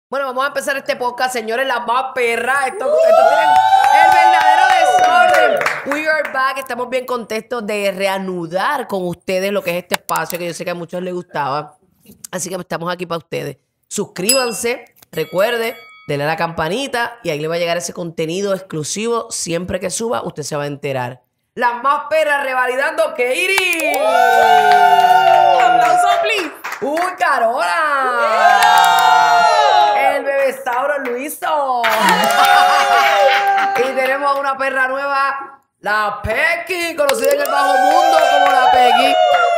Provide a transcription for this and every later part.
Bueno, vamos a empezar este podcast, señores, las más perras. Esto tiene el verdadero desorden. We are back. Estamos bien contentos de reanudar con ustedes lo que es este espacio, que yo sé que a muchos les gustaba. Así que estamos aquí para ustedes. Suscríbanse, recuerde, denle a la campanita y ahí le va a llegar ese contenido exclusivo. Siempre que suba, usted se va a enterar. Las más perras revalidando Keiri. ¡Aplauso, please! ¡Uy, Carola! El bebesauro Luiso. Y tenemos a una perra nueva, la Pequi, conocida en el bajo mundo como la Pequi.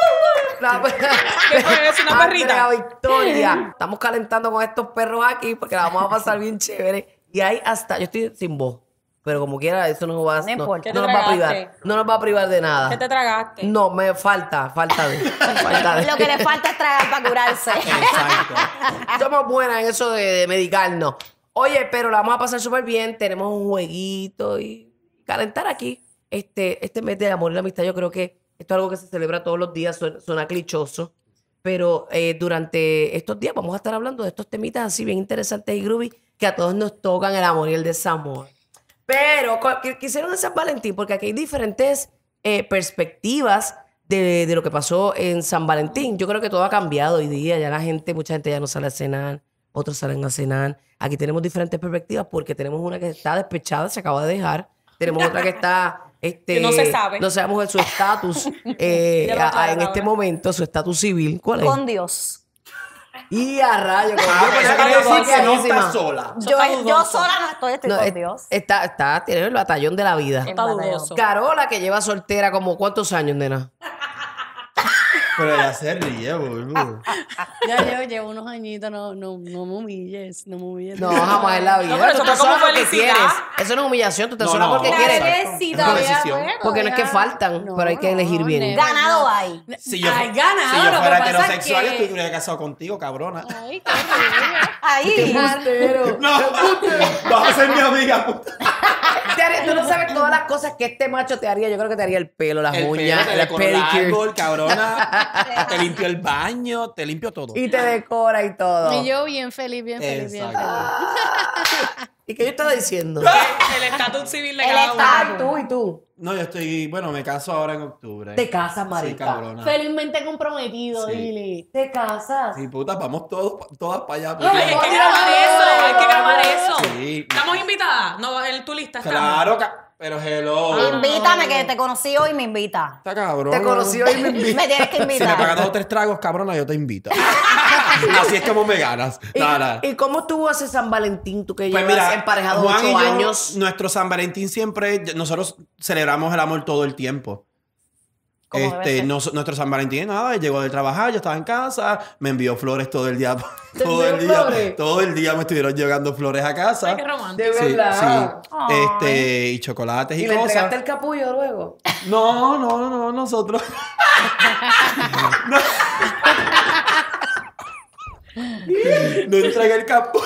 ¿Qué fue eso? ¿Una perrita? Andrea Victoria. Estamos calentando con estos perros aquí porque la vamos a pasar bien chévere. Y hay hasta, yo estoy sin voz, pero como quiera, eso no va, No importa. no nos va a privar. No nos va a privar de nada. ¿Qué te tragaste? No, me falta de. Lo que le falta es tragar para curarse. Exacto. Somos buenas en eso de medicarnos. Oye, pero la vamos a pasar súper bien. Tenemos un jueguito y calentar aquí. Este mes del amor y la amistad, yo creo que esto es algo que se celebra todos los días. Suena clichoso. Pero durante estos días vamos a estar hablando de estos temitas así bien interesantes y groovy que a todos nos tocan, el amor y el desamor. Pero quisieron de San Valentín, porque aquí hay diferentes perspectivas de lo que pasó en San Valentín. Yo creo que todo ha cambiado hoy día. Ya mucha gente ya no sale a cenar, otros salen a cenar. Aquí tenemos diferentes perspectivas porque tenemos una que está despechada, se acaba de dejar. Tenemos otra que está... que no se sabe. No sabemos de su estatus en este momento, su estatus civil. ¿Cuál es? Con Dios. Y a rayo. Eso quiere decir que no está sola. Yo sola no estoy No, con Dios. Tiene el batallón de la vida. Está dudoso. Carola, que lleva soltera como ¿cuántos años, nena? Pero ya se ríe, boludo. Ya llevo unos añitos, no me humilles, no me humilles. No, jamás en la vida. No, pero eso Tú te fue como solas porque felicidad. quieres. Eso no es humillación, tú te No, solas no. porque Claro quieres. que sí, Es una todavía, decisión. bueno, Porque no es que ya. faltan, pero hay que elegir bien. never, Ganado hay. Si yo, Ay, ganado, si yo lo que fuera pasa es heterosexual, que- yo estuviera casado contigo, cabrona. Ay, qué horrible. Ahí. No, vas a ser mi amiga. puta. Tú no sabes todas las cosas que este macho te haría. Yo creo que te haría el pelo, las El uñas, pelo, te el decoro el pedicure. árbol, cabrona. Te limpio el baño, te limpio todo. Y te decora y todo. Y yo bien feliz, bien feliz. ¿Y qué yo estaba diciendo? El estatus civil de El cada uno. Ah, tú y tú. No, yo estoy, bueno, me caso ahora en octubre. Te casas, Sí, marica. cabrona. Felizmente comprometido, Sí. Lili. Te casas. Sí, puta, vamos todas para allá. Ay, hay que grabar eso, hay que grabar eso. Sí. ¿Estamos invitadas? No, en tu lista estamos. Claro, pero hello. Invítame, que te conocí hoy y me invita. Está cabrón. Te conocí hoy y me invito. Me tienes que Si me invitar. pagas 2 o 3 tragos, cabrona, yo te invito. Así es como me ganas. Nada. ¿Y cómo estuvo ese San Valentín, tú que Pues llevas mira, emparejado Juan 8 y yo, años? nuestro San Valentín siempre, nosotros celebramos el amor todo el tiempo. Como debe ser. Nuestro San Valentín, nada, él llegó de trabajar, yo estaba en casa, me envió flores todo el día. ¿Te Todo el envió día, flores? todo el día me estuvieron llegando flores a casa. Ay, qué romántico. De Sí, verdad. sí. Y chocolates y, ¿Y le cosas. entregaste el capullo luego? No, nosotros. No entregué el capullo.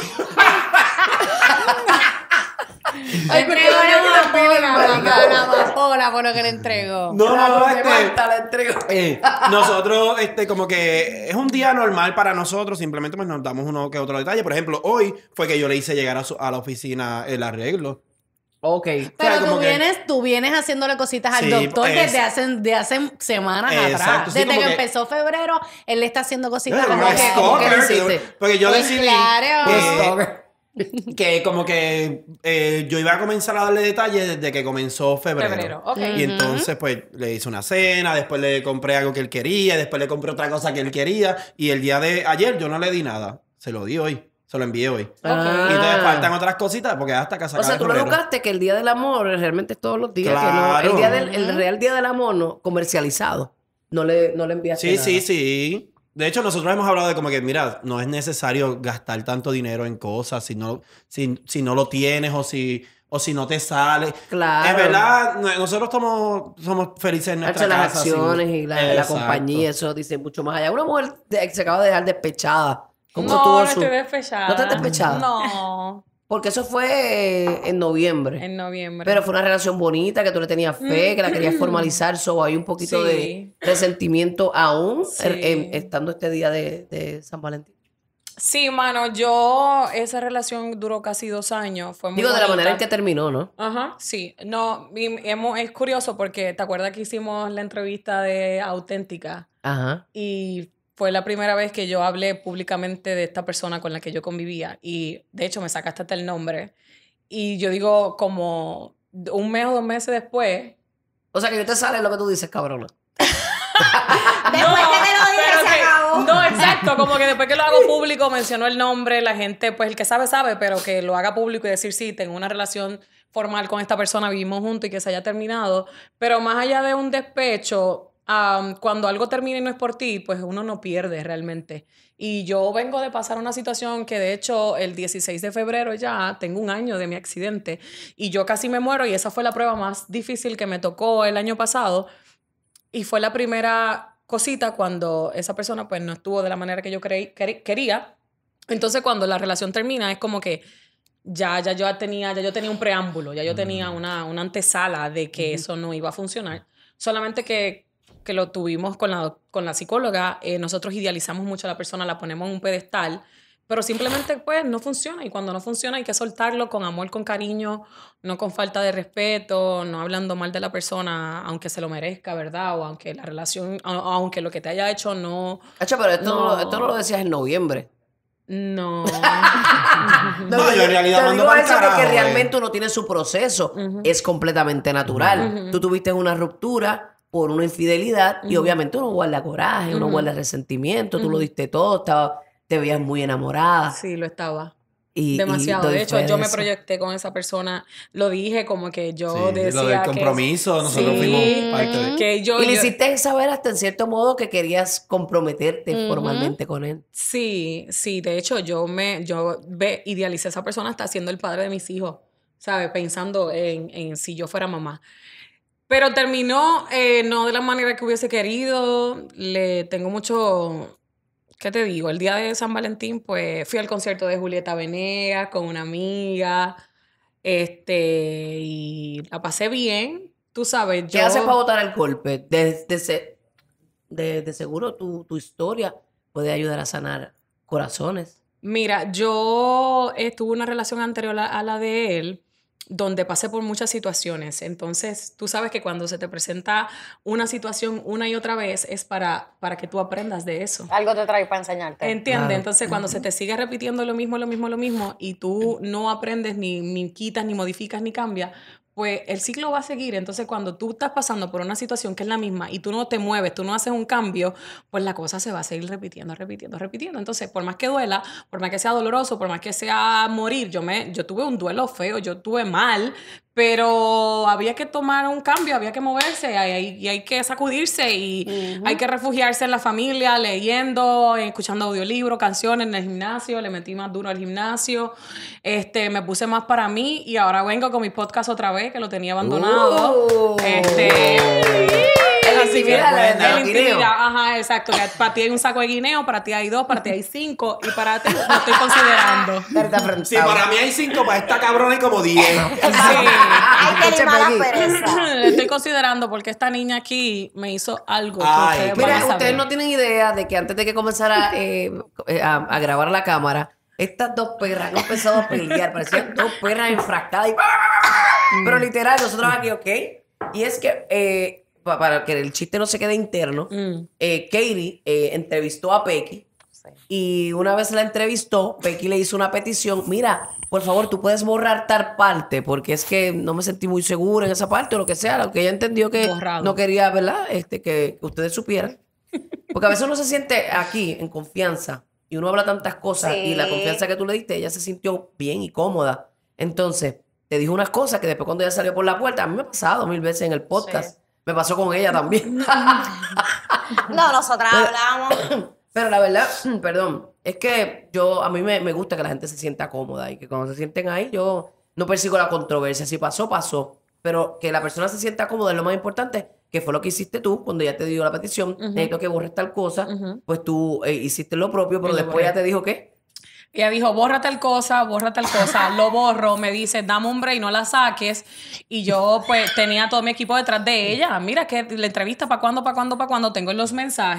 Le entregó una amapola por lo que le entregó. No, La entrego. nosotros, como que es un día normal para nosotros, simplemente pues nos damos uno que otro detalle. Por ejemplo, hoy fue que yo le hice llegar a la oficina el arreglo. Ok. Pero como tú vienes haciéndole cositas al Sí, doctor es- desde hace semanas Exacto, atrás. sí, Desde como que que- empezó febrero, él le está haciendo cositas Como como que que... ¿cómo que le stalker, hiciste? porque yo Pues decidí claro. que como que yo iba a comenzar a darle detalles desde que comenzó febrero. Ok. Y entonces, pues, le hice una cena, después le compré algo que él quería, después le compré otra cosa que él quería, y el día de ayer yo no le di nada. Se lo di hoy. Se lo envié hoy. Ah. Y entonces faltan otras cositas porque hasta que se O acabe sea, tú le febrero. educaste que el Día del Amor realmente es todos los días. Claro. Que no, el real Día del Amor no, comercializado. No le enviaste Sí, nada. sí. De hecho, nosotros hemos hablado de como que, mira, no es necesario gastar tanto dinero en cosas si no lo tienes o si no te sale. Claro. Es verdad, nosotros somos felices en nuestra Hacho, las casa. acciones sí. y la Exacto. compañía, eso dice mucho más allá. Una mujer se acaba de dejar despechada. ¿Cómo No, tuvo no su- estoy despechada. ¿No estás despechada? No, Porque eso fue en noviembre. en noviembre. Pero fue una relación bonita, que tú le tenías fe, que la querías formalizar. So, hay un poquito Sí. de resentimiento aún Sí. estando este día de San Valentín. Sí, mano, esa relación duró casi 2 años. Fue muy Digo, de la bonita. manera en que terminó, ¿no? Ajá, sí. No, es curioso porque te acuerdas que hicimos la entrevista de Auténtica Ajá. y fue la primera vez que yo hablé públicamente de esta persona con la que yo convivía y de hecho me sacaste hasta el nombre y yo digo como 1 mes o 2 meses después. O sea, que yo te sale lo que tú dices, cabrona. Después que te lo dije, pero se acabó. No, exacto, como que después que lo hago público mencionó el nombre, la gente, pues el que sabe, sabe, pero que lo haga público y decir, sí, tengo una relación formal con esta persona, vivimos juntos y que se haya terminado, pero más allá de un despecho, cuando algo termina y no es por ti, pues uno no pierde realmente. Y yo vengo de pasar una situación que de hecho el 16 de febrero ya tengo 1 año de mi accidente y yo casi me muero y esa fue la prueba más difícil que me tocó el año pasado. Y fue la primera cosita cuando esa persona pues no estuvo de la manera que yo quería. Entonces cuando la relación termina es como que ya yo tenía un preámbulo, ya yo tenía una antesala de que eso no iba a funcionar. Solamente que lo tuvimos con la psicóloga, nosotros idealizamos mucho a la persona, la ponemos en un pedestal, pero simplemente pues no funciona y cuando no funciona hay que soltarlo con amor, con cariño, no con falta de respeto, no hablando mal de la persona aunque se lo merezca, ¿verdad? O aunque la relación, aunque lo que te haya hecho no... Hacho, pero esto no lo decías en noviembre. No. No, yo en realidad te mando digo pa'l eso carajo, porque realmente uno tiene su proceso. Es completamente natural. Ujú. Tú tuviste una ruptura por una infidelidad y obviamente uno guarda coraje, uno guarda resentimiento, tú lo diste todo, te veías muy enamorada. Sí, lo estaba. Y Demasiado. doy De hecho, fe yo me eso. proyecté con esa persona. Lo dije como que yo Sí, decía lo del que... compromiso, nosotros Sí, fuimos parte de... que Y le hiciste saber hasta en cierto modo que querías comprometerte formalmente con él. Sí, sí. De hecho, idealicé a esa persona hasta siendo el padre de mis hijos, ¿sabes? Pensando en si yo fuera mamá. Pero terminó no de la manera que hubiese querido. Le tengo mucho... ¿Qué te digo? El día de San Valentín, pues fui al concierto de Julieta Venegas con una amiga, y la pasé bien. Tú sabes, ¿Qué haces para botar el golpe? De seguro tu historia puede ayudar a sanar corazones. Mira, yo tuve una relación anterior a la de él, donde pasé por muchas situaciones. Entonces, tú sabes que cuando se te presenta una situación una y otra vez es para que tú aprendas de eso. Algo te trae para enseñarte. ¿Entiendes? Claro. Entonces, cuando se te sigue repitiendo lo mismo, y tú no aprendes, ni quitas, ni modificas, ni cambias, pues el ciclo va a seguir. Entonces, cuando tú estás pasando por una situación que es la misma y tú no te mueves, tú no haces un cambio, pues la cosa se va a seguir repitiendo. Entonces, por más que duela, por más que sea doloroso, por más que sea morir, yo tuve un duelo feo, yo tuve mal, pero había que tomar un cambio, había que moverse y hay que sacudirse y hay que refugiarse en la familia, leyendo, escuchando audiolibros, canciones en el gimnasio, le metí más duro al gimnasio, me puse más para mí y ahora vengo con mi podcast otra vez, que lo tenía abandonado. El intimidad, El intimidad, ajá, exacto. Que para ti hay un saco de guineo, para ti hay 2, para ti hay 5 y para ti lo estoy considerando. Sí, para mí hay 5, para esta cabrona hay como 10. Hay que Escucha, limar la Peggy. pereza. Le estoy considerando porque esta niña aquí me hizo algo que Ay, ustedes qué van a Mira, saber. ustedes no tienen idea de que antes de que comenzara a grabar la cámara, estas dos perras han empezado a pelear, parecían dos perras enfrascadas y... Pero literal, nosotros aquí, ¿ok? Y es que, para que el chiste no se quede interno, Katie entrevistó a Pequi y una vez la entrevistó, Pequi le hizo una petición, mira, por favor, tú puedes borrar tal parte, porque es que no me sentí muy segura en esa parte o lo que sea, lo que ella entendió que Borrado. no quería, ¿verdad? Que ustedes supieran. Porque a veces uno se siente aquí en confianza y uno habla tantas cosas y la Sí. confianza que tú le diste, ella se sintió bien y cómoda. Entonces, te dijo unas cosas que después cuando ella salió por la puerta, a mí me ha pasado 1000 veces en el podcast. Sí. Me pasó con ella también. No, nosotras hablamos. Pero la verdad, perdón, es que a mí me gusta que la gente se sienta cómoda y que cuando se sienten ahí, yo no persigo la controversia. Si pasó, pasó. Pero que la persona se sienta cómoda es lo más importante, que fue lo que hiciste tú cuando ella te dio la petición. Necesito que borres tal cosa. Pues tú hiciste lo propio, pero Y lo después borré. ella te dijo ¿qué? Ella dijo, borra tal cosa, lo borro, me dice, dame un break, no la saques. Y yo, pues, tenía todo mi equipo detrás de ella. Mira que la entrevista, ¿para cuándo? Tengo en los mensajes.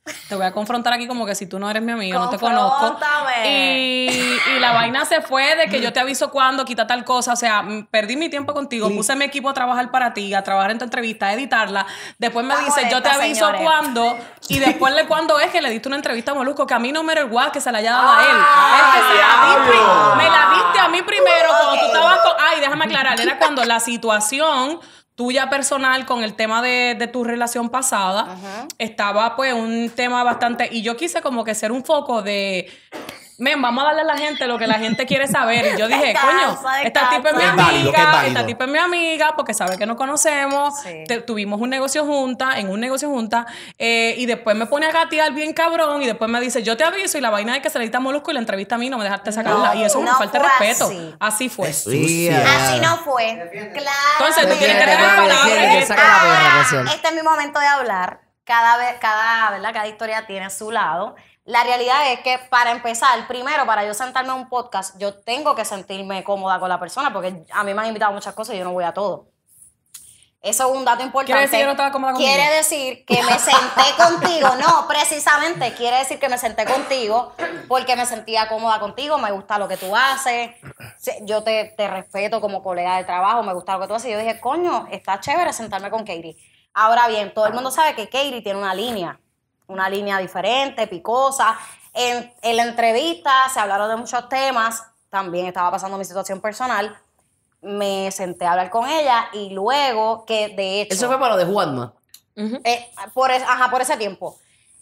Te voy a confrontar aquí como que si tú no eres mi amigo, no te conozco. Confróntame. Y la vaina se fue de que yo te aviso cuándo, quita tal cosa. O sea, perdí mi tiempo contigo, puse mi equipo a trabajar para ti, a trabajar en tu entrevista, a editarla. Después me dice, yo te molesta, aviso señores. cuándo. Y después de cuándo es que le diste una entrevista a Molusco, que a mí no me era igual que se la haya dado a él. Es que se la di me la diste a mí primero cuando tú estabas con... Ay, déjame aclarar, era cuando la situación tuya personal con el tema de tu relación pasada estaba pues un tema bastante... Y yo quise como que ser un foco de... vamos a darle a la gente lo que la gente quiere saber. Y yo dije, coño, esta tipa es mi Es válido, que es amiga, válido. esta tipa es mi amiga porque sabe que nos conocemos. Sí. Tuvimos un negocio juntas, y después me pone a gatear bien cabrón y después me dice, yo te aviso, y la vaina de que se le edita a Molusco y la entrevista a mí no me dejaste sacarla. Y eso es una no falta de fue respeto. así. Así fue. Sucia. Así no fue. Claro. Entonces, tú tienes que Defiende, dar mami, palabras. defiende, saca la perra, Ahora, presión. este es mi momento de hablar. Cada historia tiene su lado. La realidad es que para empezar, primero, para yo sentarme a un podcast, yo tengo que sentirme cómoda con la persona porque a mí me han invitado a muchas cosas y yo no voy a todo. Eso es un dato importante. ¿Quiere decir que no estaba cómoda conmigo? Quiere decir que me senté contigo. No, precisamente quiere decir que me senté contigo porque me sentía cómoda contigo, me gusta lo que tú haces, yo te respeto como colega de trabajo, me gusta lo que tú haces. Y yo dije, coño, está chévere sentarme con Katie. Ahora bien, todo el mundo sabe que Katie tiene una línea diferente, picosa. En la entrevista se hablaron de muchos temas, también estaba pasando mi situación personal. Me senté a hablar con ella y luego que de hecho... Eso fue para lo de Juanma. por ese tiempo.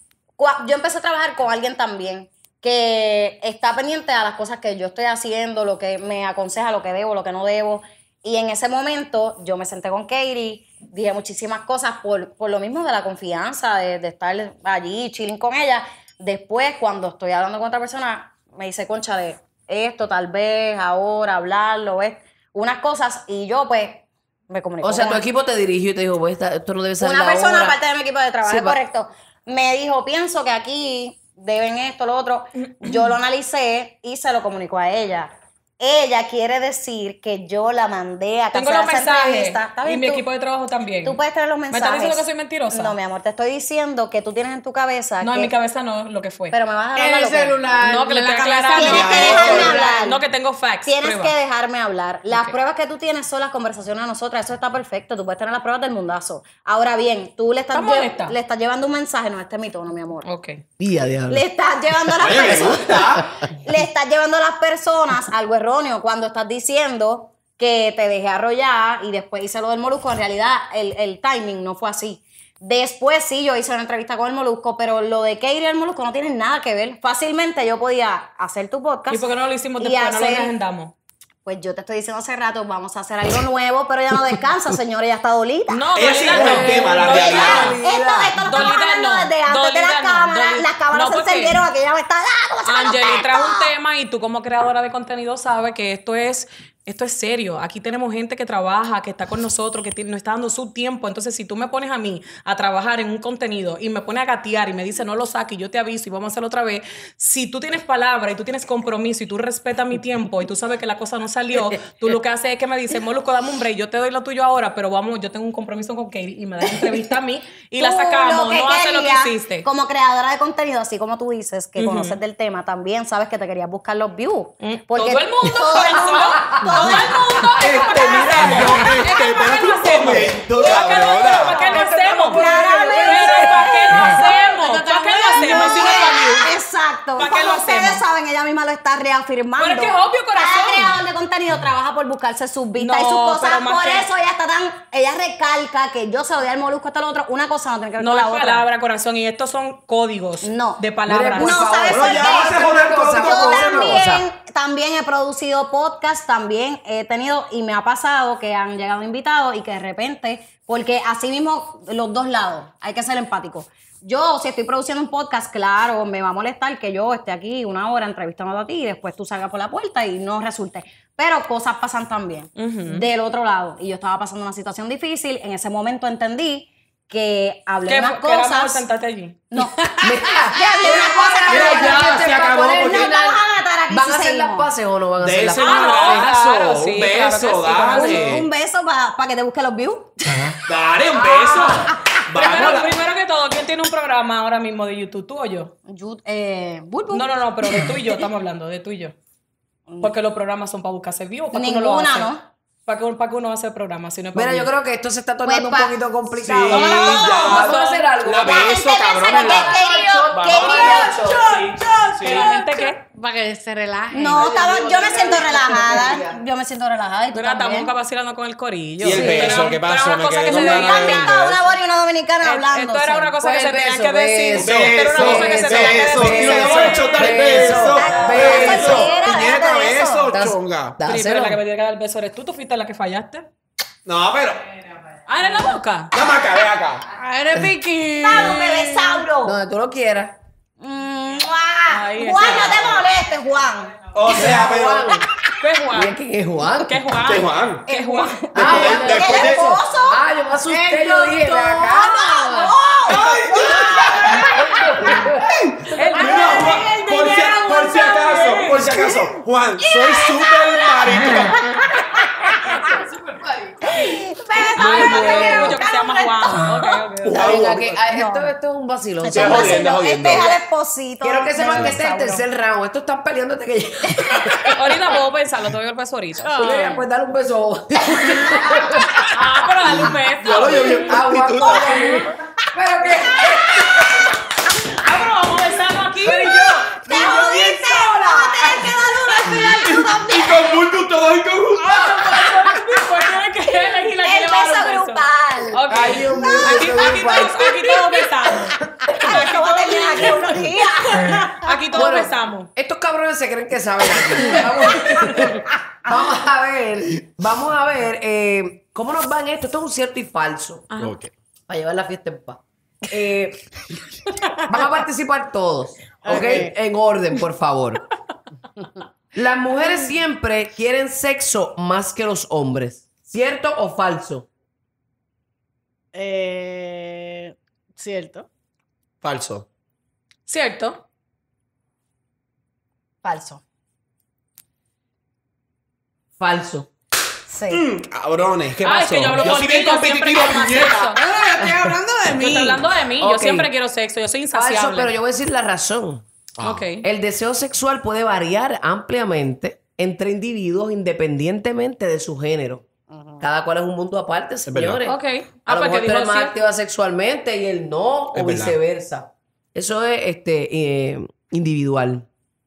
Yo empecé a trabajar con alguien también que está pendiente a las cosas que yo estoy haciendo, lo que me aconseja, lo que debo, lo que no debo. Y en ese momento yo me senté con Katie, dije muchísimas cosas por lo mismo de la confianza, de estar allí chilling con ella. Después, cuando estoy hablando con otra persona, me dice, concha, de esto, tal vez, ahora, hablarlo, unas cosas, y yo pues me comunico. O sea, tu con equipo te dirigió y te dijo, pues, esto no debe ser una la persona hora. aparte de mi equipo de trabajo, Sí, es correcto. Me dijo, pienso que aquí deben esto, lo otro. Yo lo analicé y se lo comunicó a ella. Ella quiere decir que yo la mandé a Tengo hacer los esa mensajes entrevista. ¿Está y bien? mi Tú- equipo de trabajo también. Tú puedes tener los ¿Me mensajes. estás diciendo que soy mentirosa? No, mi amor, te estoy diciendo que tú tienes en tu cabeza No, que... en mi cabeza no, lo que fue. Pero me vas a En hablar el lo que- celular. No, que le en la estoy cabeza. aclarando. Tienes que dejarme hablar. No, que tengo facts. Tienes prueba. que dejarme hablar. Las Ok. pruebas que tú tienes son las conversaciones a nosotras. Eso está perfecto. Tú puedes tener las pruebas del mundazo. Ahora bien, tú le estás, ¿Estás molesta? le estás llevando un mensaje. No, este es mi tono, mi amor. Ok. Día, diablo. Le estás llevando a las Oye, me personas. gusta. Le estás llevando a las personas algo erróneo cuando estás diciendo que te dejé arrollar y después hice lo del Molusco. En realidad, el timing no fue así. Después sí, yo hice una entrevista con el Molusco, pero lo de Katie y el Molusco no tiene nada que ver. Fácilmente yo podía hacer tu podcast. ¿Y por qué no lo hicimos y después? No lo hacer- agendamos. Pues yo te estoy diciendo hace rato, vamos a hacer algo nuevo, pero ella no descansa, señora, ella está dolita. No, Ella sí dolida con no. el tema, la Dolida realidad. no. Esto lo estamos Dolida hablando no. desde antes de Dolida las no. cámaras. Dolida- Las cámaras no, se porque encendieron, aquella me está... ¿Cómo se llama Angeli trajo esto? un tema y tú como creadora de contenido sabes que esto es serio. Aquí tenemos gente que trabaja, que está con nosotros, que nos está dando su tiempo. Entonces, si tú me pones a mí a trabajar en un contenido y me pones a gatear y me dices no lo saques y yo te aviso y vamos a hacerlo otra vez, si tú tienes palabra y tú tienes compromiso y tú respetas mi tiempo y tú sabes que la cosa no salió, tú lo que haces es que me dices, Molusco, dame un break, yo te doy lo tuyo ahora, pero vamos, yo tengo un compromiso con Katie y me das entrevista a mí y la Tú sacamos, lo que no haces lo que querías, hiciste. Como creadora de contenido, así como tú dices, que conoces del tema, también sabes que te querías buscar los views. Porque Todo el mundo, todo el mundo, todo el mundo. Mira, yo, espérate un momento, cabrona. ¿Para qué lo hacemos? Claramente. Pero ¿para qué lo hacemos? ¿Para qué lo hacemos? Si no es para views. Exacto. ¿Para qué Como lo ustedes hacemos? saben, ella misma lo está reafirmando. Pero es que es obvio, corazón. Cada creador de contenido trabaja por buscarse sus vistas y sus No, cosas. pero más Por que- eso ella recalca que yo se lo di al Molusco hasta lo otro. Una cosa no tiene que ver No con es la otra. palabra, corazón, y estos son códigos No. de palabras. Mire, por No, favor. ¿sabes Pero por ya qué? vas a joder todo Cosa, lo que Yo cosa. también he producido podcast, también he tenido y me ha pasado que han llegado invitados y que de repente, porque así mismo los dos lados, hay que ser empático. Yo, si estoy produciendo un podcast, claro, me va a molestar que yo esté aquí una hora entrevistando a ti y después tú salgas por la puerta y no resulte. Pero cosas pasan también del otro lado. Y yo estaba pasando una situación difícil. En ese momento entendí que hablé ¿Qué unas era mejor cosas. sentarte allí? No. Que hablé unas cosas que Mira, no- ya, se acabó, No porque- vamos a matar aquí ¿Van si a hacer las seguimos. paces o no van a De hacer las ese paces? no, abrazo, claro, sí, un claro que beso, sí, dale. Un beso para que te busque los views. Dale, un beso. Primero que todo, ¿quién tiene un programa ahora mismo de YouTube? ¿Tú o yo? Bulbu. No, pero de tú y yo estamos hablando, de tú y yo. Porque los programas son para buscarse vivo, para que uno lo Ninguna, hace. ¿no? Para que uno hace programas, si no es para Mira, yo views. creo que esto se está tornando Pues, un poquito complicado. Sí, Vamos a hacer algo. La beso, cabrón. ¿Que la gente qué? Para que se relaje. No, yo me siento relajada. Yo me siento relajada. ¿Y tú Mira, estamos también? acá vacilando con el corillo. ¿Y el beso? ¿Qué pasó? Pero Me una cosa quedé que con se ganas debía de de- Está una bori y una dominicana hablando. Esto era una cosa que Pues se tenía beso, que decir. beso, Esto era una cosa que se tenía que beso, decir. y lo vamos a chotar el Beso, beso. beso. Piñeta, Beso. beso, chonga. Primero la que me tiene que dar el beso eres tú. Tú fuiste la que fallaste. No, pero. Ah, ¿eres la boca? Dame acá, ve acá. ¡Eres Vicky! ¡Vamos, bebesauro! Donde tú lo quieras. Ahí Juan, está. no te molestes, Juan. O sea, pero. ¿Qué Mira Juan? quién es Juan. ¿Qué Juan? ¿Qué Juan? ¿Qué Juan? Ah, Después de- después ¿El de eso. esposo? Ah, yo me asusté, yo dije, ven acá. Por si acaso, Juan, soy súper marica. Mucho que se llama Juan. Ok. Está bien, aquí, esto es un vacilón. Este es un jodiendo, vacilo. jodiendo. Este es el esposito. Quiero que sepan del que este es el bebesauro. tercer round. Estos están peleando hasta que llegue. Ahorita puedo pensarlo, te doy el beso ahorita. Mira, pues dale un beso. Ah, pero dale un beso. Yo bien Agua. prostituta. Pero que. Ah, pero vamos a besarnos aquí. ¡Te jodiste! ¡Vamos a tener que dar uno al final tú también! Y con bulto todos y con Pues tienes que elegir a quién El le va a dar beso un beso. grupal. Ok. Ay, Dios mío, Aquí beso grupal. todos besamos. Yo voy a terminar aquí unos días. Aquí todos Bueno, besamos. Estos cabrones se creen que saben aquí. Vamos a ver cómo nos va en esto. Esto es un cierto y falso. Ok. Para llevar la fiesta en paz. Van a participar todos. ¿Ok? En orden, por favor. Las mujeres siempre quieren sexo más que los hombres. ¿Cierto o falso? Cierto. Falso. ¿Cierto? Falso. Falso. Sí. Cabrones, ¿qué Ah, pasó? es que yo hablo por soy ti, bien yo siempre competitivo, quiero más puñeta. sexo. No, estoy hablando de Tú mí. estás hablando de mí. Yo Ok. siempre quiero sexo. Yo soy Falso, insaciable. pero yo voy a decir la razón. Ok. El deseo sexual puede variar ampliamente entre individuos independientemente de su género. Cada cual es un mundo aparte, señores. Ok. A lo pues mejor que tú eres dijo más sí. activa sexualmente y él no, Es o verdad. viceversa. Eso es individual.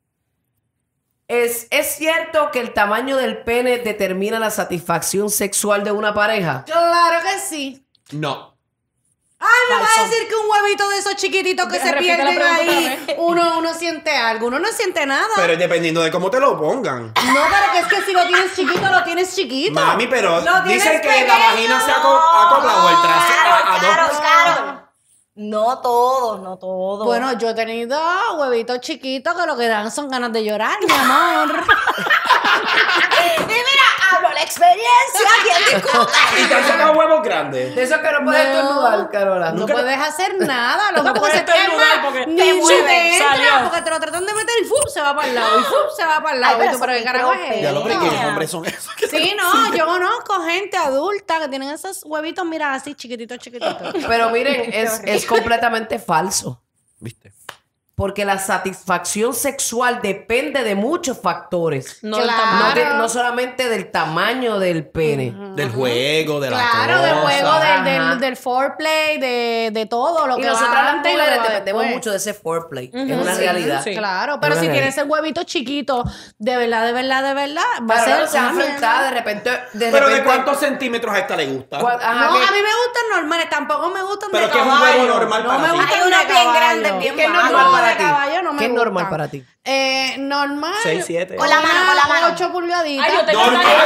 ¿Es cierto que el tamaño del pene determina la satisfacción sexual de una pareja? Claro que sí. No. Ay, me vas a Falso. decir que un huevito de esos chiquititos que se Repite la pierden pregunta ahí, otra vez. uno siente algo. Uno no siente nada. Pero dependiendo de cómo te lo pongan. No, pero que es que si lo tienes chiquito, lo tienes chiquito. Mami, pero Lo tienes dicen que pequeño. la vagina se acopla o el trasero a dos. Claro. No todos, no todos. Bueno, yo he tenido huevitos chiquitos que lo que dan son ganas de llorar, mi amor. y mira, hablo la experiencia. ¿Quién discute? Y te han sacado huevos grandes. De eso que no puedes No. estornudar, Carola. No puedes hacer nada. Lo único que puedes se te es estornudar más, porque ni te se mueve, te entra salió. porque te lo tratan de meter y ¡fum! Se va para el lado. Y ¡fum! Se va para el lado. Ay, Y tú, pero pero eso ¿qué carajo es Ya lo esto? expliqué, ¿qué hombres son esos? Sí, no, yo conozco gente adulta que tienen esos huevitos, mira, así chiquititos, chiquititos. Pero miren, es completamente falso. ¿Viste? Porque la satisfacción sexual depende de muchos factores. No del Claro. tamaño. No solamente del tamaño del pene. Del juego, de la Claro, cosa. del juego, Ajá. del foreplay, de todo lo Y que va nosotras las antes y lo mujeres que va dependemos después. mucho de ese foreplay. Es Ujú, una sí, realidad. sí. Claro, pero Es si una tienes el huevito chiquito, de verdad, va a Claro, ser no se va a una enfrentar mierda. de repente. Pero ¿de cuántos centímetros a esta le gusta? No, Ajá, a que- mí me gustan normales, tampoco me gustan Pero de ¿qué es un caballo. huevo normal no para me ti? gustan Hay unos de bien caballo. grandes, bien ¿Qué es malos. normal para de ti? caballo no me ¿Qué es normal gustan. para ti? Normal. 6, 7. Con la mano. 8 pulgaditas. Ay, yo tengo un ¡Normal,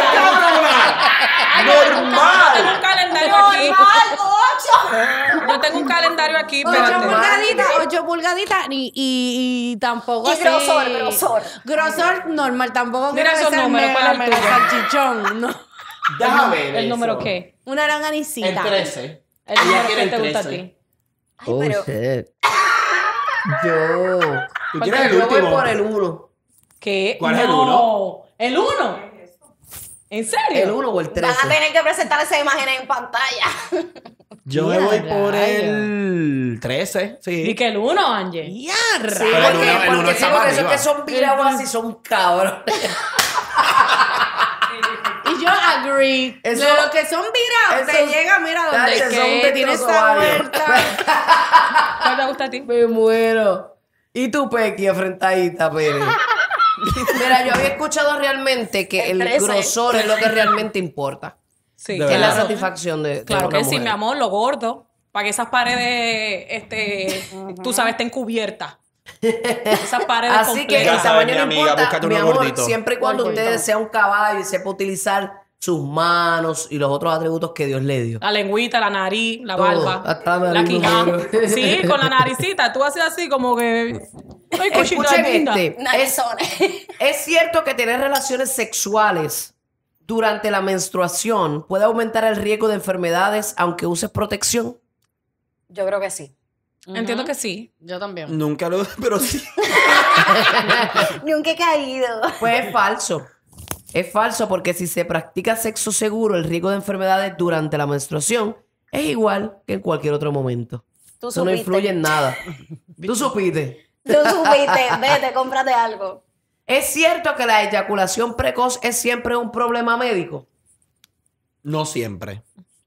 cabrona! ¡Normal! Tengo un calendario aquí. Normal, 8. Yo tengo un calendario aquí. 8 espérate. pulgaditas, 8 pulgaditas y tampoco Y así. grosor. Grosor normal, tampoco Mira quiero que esos sea números, ¿cuál es el mega tuyo? salchichón, no. Déjame ver ¿El número eso. qué? Una longanicita. El 13. El Ella número quiere que te el gusta a 13. ti. Oh, pero- shit. Yo. ¿Tú quieres el Yo voy último? por el 1. ¿Qué? ¿Cuál es el No. ¿El 1? ¿En serio? ¿El 1 o el 13? Van a tener que presentar esa imagen en pantalla. Yo me voy por el 13, sí. ¿Y que el 1, Angie? Sí, Pero el uno porque está sí, para porque esos arriba. que son virados así son cabros. Y yo agree. Eso- de los que son virados, te esos- llega, mira, donde Tacho, es son un que tiene destrozo esa varios. vuelta. ¿Cuál te gusta a ti? Me muero. ¿Y tú, Pequi, afrentadita, Pérez? Mira, yo había escuchado realmente que el 13. grosor es lo que realmente importa. Sí, De Que es la verdad. satisfacción de Claro una que sí, mujer. mi amor, lo gordo. Para que esas paredes, tú sabes, estén cubiertas. Esas paredes Así que completas. el Ya sabes, tamaño mi no amiga, importa, búscate mi uno amor, gordito. siempre y cuando usted sea un caballo y sepa utilizar sus manos y los otros atributos que Dios le dio. La lengüita, la nariz, la Todo, barba, hasta la la nariz, quijada. me muero. Sí, con la naricita. Tú haces así como que... Ay, cosita Escuchen linda. este. Narizones. ¿Es cierto que tener relaciones sexuales durante la menstruación puede aumentar el riesgo de enfermedades aunque uses protección? Yo creo que sí. Entiendo que sí. Yo también. Nunca lo... Pero sí. Nunca he caído. Pues es falso. Es falso porque si se practica sexo seguro, el riesgo de enfermedades durante la menstruación es igual que en cualquier otro momento. Tú Eso no supiste. influye en nada. Tú supiste. Tú supiste. Vete, cómprate algo. ¿Es cierto que la eyaculación precoz es siempre un problema médico? No siempre.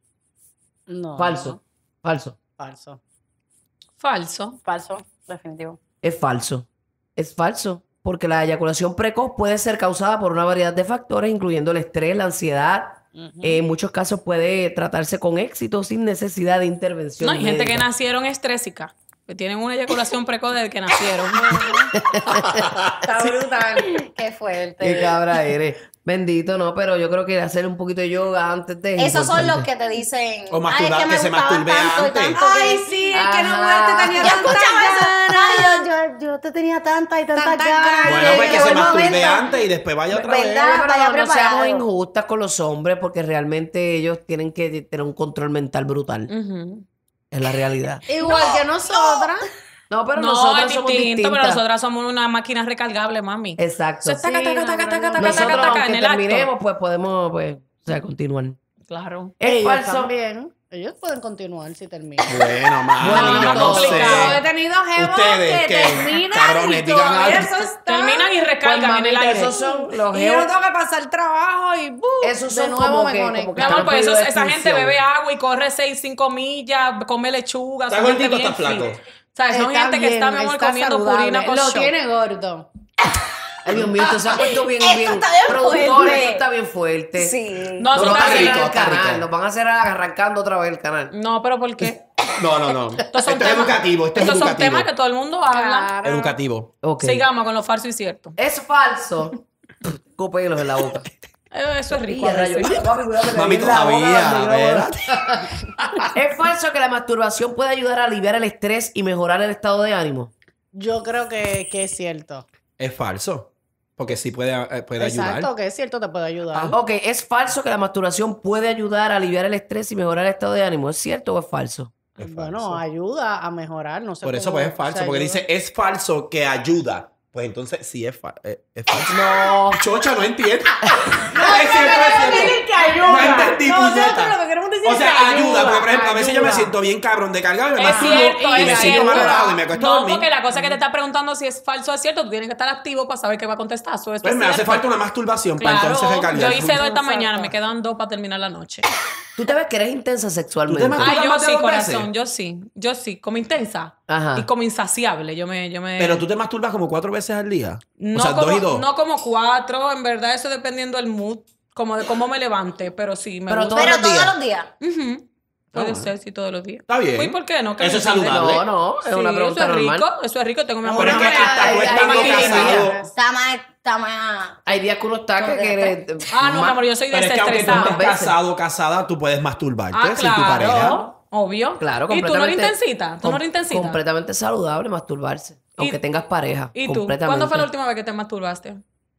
No. Falso. Falso. Falso. Falso. Falso, definitivo. Es falso. Es falso. Porque la eyaculación precoz puede ser causada por una variedad de factores, incluyendo el estrés, la ansiedad. En muchos casos puede tratarse con éxito sin necesidad de intervención. No, hay gente que médica. nacieron estrésica. Que tienen una eyaculación precoz desde que nacieron. Está brutal. Qué fuerte. Qué cabra eres. Bendito, no, pero yo creo que hacer un poquito de yoga antes de... Esos son los importante. que te dicen. O masturbar, "Ay, es que se me gustaba masturbe tanto y antes". tanto Ay, que-". sí, es que no Ajá. te tenía Yo tantas escuchaba eso. ganas. Ay, yo te tenía tanta y tanta Tantas ganas. ganas. Bueno, pues que Llegó se el masturbe momento. antes y después vaya otra vez. ¿Verdad? Pero Vaya no seamos preparado. injustas con los hombres porque realmente ellos tienen que tener un control mental brutal. Ujú. Es la realidad. Igual que nosotras. No, pero No, nosotros es somos distinto, distintas. pero nosotras somos una máquina recargable, mami. Exacto. Eso es taca, Sí, taca, no, taca, no, taca, no. taca, Nosotros, taca, taca, en aunque el acto. terminemos, pues podemos, pues, o sea, continuar. Claro. Es Ellos falso. también. Ellos pueden continuar si terminan. Bueno, mami, Bueno, yo no complicado. Yo he sé. tenido jevos Ustedes, que ¿qué? terminan Cabrones, y digan todavía algo. eso está. Terminan y Pues, recargan en el mamita, aire. esos son los Y yo no jevos. tengo que pasar trabajo y Esos de son nuevo como me que- conecto. como que Mi amor, están pues en eso, peligro de esa gente extinción. bebe agua y corre 6-5 millas, come lechuga. ¿Estás son gente gordito o bien estás flaco? fit. O sea, son Está gente que bien, está, mi amor, está comiendo saludable. purina con Lo shot. tiene gordo. Ay, Dios mío, esto se ha puesto bien, Esto bien. está bien Productores, fuerte. esto está bien fuerte. Sí. No, Nos eso van a está cerrar rico, el está canal, rico. nos van a hacer arrancando otra vez el canal. No, pero ¿por qué? No, no, no. Estos son Esto es temas- educativo, esto es estos son educativo. temas que todo el mundo habla. Claro. Educativo. Ok. Sigamos con lo falso y cierto. Es falso. Copelos en la boca. Eso es rico. Y a rayos. Papi, cuidado que te Mami, viene la boca, todavía, la ¿verdad? ¿Es falso que la masturbación puede ayudar a aliviar el estrés y mejorar el estado de ánimo? Yo creo que es cierto. Es falso. Porque sí puede ayudar. Exacto, que es cierto, te puede ayudar. Ok, ¿es falso que la masturbación puede ayudar a aliviar el estrés y mejorar el estado de ánimo? ¿Es cierto o es falso? Es Bueno, falso. ayuda a mejorar, no sé Por eso cómo pues es falso. se Porque ayuda. dice es falso que ayuda. Pues entonces sí es falso. No. Chocha, no entiendo. No, es cierto, es cierto. que ayuda. No entendí, Nosotros puñeta. lo que queremos decir O es sea, que ayuda. Porque, por ejemplo, a veces yo me ayuda. siento bien cabrón de cargar y me Es masturbo cierto, y me es siento más cierto. relajado y me acuesto a No, dormir. porque la cosa que te está preguntando si es falso o es cierto, tú tienes que estar activo para saber qué va a contestar. Eso es Pues me hace cierto. falta una masturbación para Claro, entonces recargar. yo hice 2 esta Exacto. mañana, me quedan 2 para terminar la noche. ¿Tú te ves que eres intensa sexualmente? ¿Tú te Ay, yo más de sí, 2 corazón, veces? yo sí, como intensa Ajá. y como insaciable. Yo me Pero tú te masturbas como 4 veces al día. no O sea, como, 2 y 2. no como 4, en verdad eso dependiendo del mood, como de cómo me levante, pero sí, me Pero gusta. todos Pero los todos días. los días. Ujú. Puede Ah. ser, sí, todos los días. Está bien. ¿Y por qué no? ¿Qué Eso me es impide? saludable. No, no, es Sí, una pregunta eso es normal. rico, eso es rico, tengo mi amor. Pero es que Bueno, está hay- estando hay- casado. Está más. Hay días que uno está que quiere... Ah, no, mi amor, yo soy Pero es que aunque tú desestresada. estés veces. casado o casada, tú puedes masturbarte Ah, sin tu pareja. claro, obvio. Claro, ¿Y tú no lo completamente... intensitas? ¿Tú no lo intensitas? Completamente saludable masturbarse. Aunque tengas pareja. ¿Y tú? completamente. ¿Cuándo fue la última vez que te masturbaste?